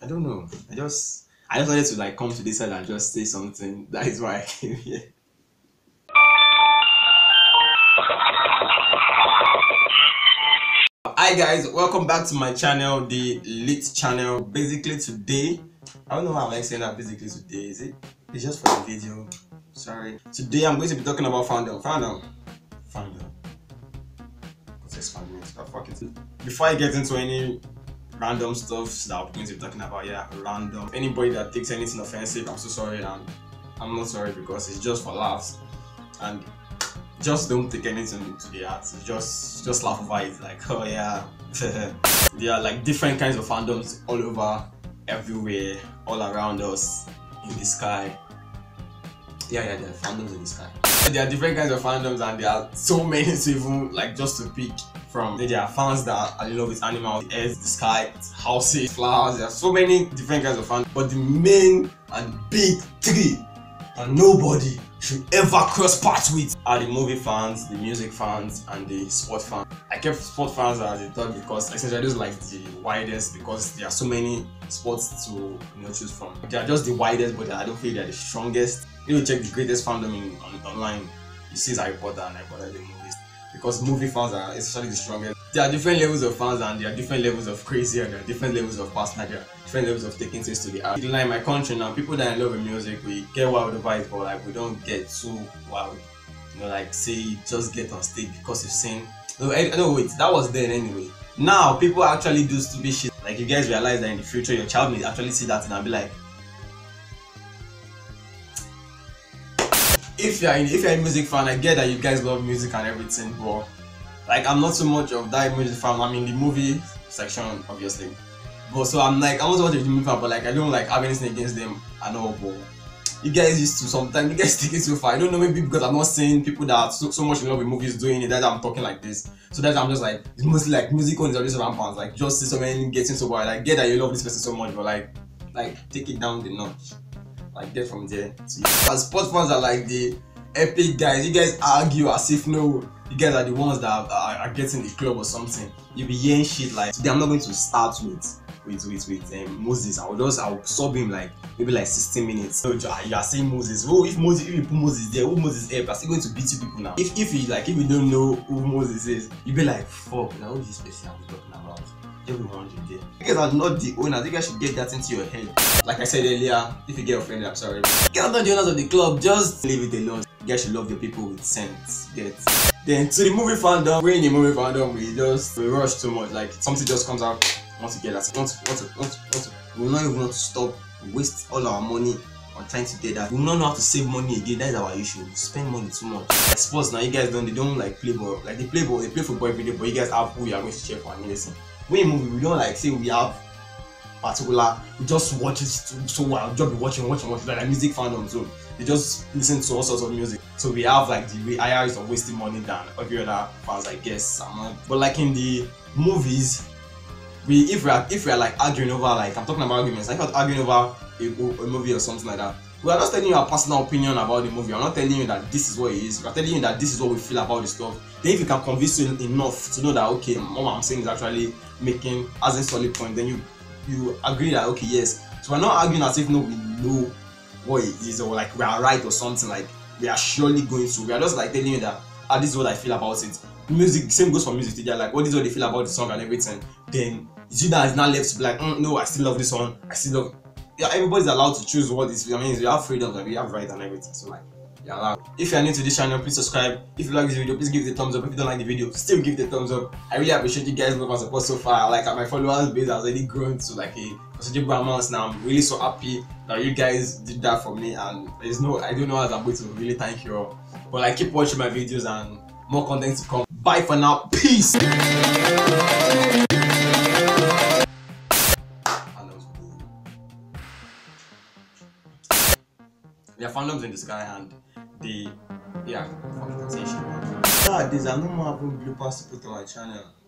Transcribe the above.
I don't know. I just wanted to like come to this side and just say something. That is why I came here. Hi guys, welcome back to my channel, the Lit channel. Basically today, I don't know how I'm saying that. Basically today, it's just for the video. Sorry. Today I'm going to be talking about fandom. Let's expand it. Fuck it. Before I get into any random stuff that I'm going to be talking about, random. Anybody that takes anything offensive, I'm so sorry, and I'm not sorry because it's just for laughs. And just don't take anything to the heart. Just laugh over it. Like, oh yeah. There are like different kinds of fandoms all over, everywhere, all around us, in the sky. Yeah, there are fandoms in the sky. There are different kinds of fandoms, and there are so many to even like just to pick from. There are fans that are in love with animals, the earth, the sky, houses, flowers. There are so many different kinds of fans, but the main and big three, and nobody should ever cross paths with, are the movie fans, the music fans, and the sport fans. I kept sport fans as a third because essentially I just like the widest, because there are so many sports to choose from. They are just the widest, but I don't feel they're the strongest. You check the greatest fandom online, you see Harry Potter and Harry Potter the movies, because movie fans are essentially the strongest. There are different levels of fans, and there are different levels of crazy, and there are different levels of passionate, there are different levels of taking things to the art. Like in my country now, people that are in love with music, we get wild over it, but like we don't get too wild. Like say just get on stage because you've seen. No, wait, that was then anyway. Now people actually do stupid shit. Like you guys realize that in the future your child may actually see that and be like, if you're a music fan, I get that you guys love music and everything, but like I'm not so much of that music fan. I'm in the movie section, obviously, but so I'm like, I want to watch the movie fan, but like I don't like have anything against them. I know, but you guys used to sometimes you guys take it too far. I don't know, maybe because I'm not seeing people that are so much in love with movies doing it, that I'm talking like this. So that I'm just like, it's mostly like music on is always rampant. Like just see so many getting so bad. Like get that you love this person so much, but like take it down the notch. Like get from there. As sports fans are like the epic guys. You guys argue as if no, you guys are the ones that are getting the club or something. You be hearing shit like today. I'm not going to start with Moses. I'll sub him like maybe like 16 minutes. So you are saying Moses. Oh, if you put Moses there, who Moses help? I'm still going to beat you people now. If you don't know who Moses is, you be like, fuck, now who is this person I'm talking about? Everyone should get. You guys are not the owners. You guys should get that into your head. Like I said earlier, if you get offended, I'm sorry. You guys are not the owners of the club. Just leave it alone. You guys should love your people with sense. Then to the movie fandom, we're in the movie fandom. We rush too much. Like something just comes out. Once you get that, we will not even want to stop, waste all our money on trying to get that. We will not know how to save money again. That is our issue. We spend money too much. Like sports now, you guys don't like play ball. Like they play football every day, but you guys have who you are going to cheer for and listen. When you movie, we don't like say we have particular. We just watch it so well. Just be watching. Like music fandom, so they just listen to all sorts of music. So we have like the higher risk of wasting money than every other fans, I guess. But like in the movies, if we are like arguing over, like I'm talking about arguments, like if we're arguing over a movie or something like that, we are just telling you our personal opinion about the movie. I'm not telling you that this is what it is. We are telling you that this is what we feel about the stuff. Then if you can convince you enough to know that okay, what I'm saying is actually as a solid point, then you agree that okay, yes. So we're not arguing as if no, we know what it is, or like we are right or something. Like we are surely going to. We are just like telling you that this is what I feel about it. Music, same goes for music. They're like, what is what they feel about the song and everything. Then it's you that is not left to be like, no, I still love this one. I still love. Yeah, everybody's allowed to choose what is. I mean, we have freedom, like we have right and everything. So like, you're allowed. If you're new to this channel, please subscribe. If you like this video, please give it a thumbs up. If you don't like the video, still give it a thumbs up. I really appreciate you guys' love and support so far. Like my followers base has already grown to like a considerable amount now. I'm really so happy that you guys did that for me, and I don't know how I'm going to really thank you all. But like, keep watching my videos and more content to come. Bye for now. Peace. There are fandoms in the sky, and fucking sensation. Nowadays, I'm not more having bloopers to put on my channel.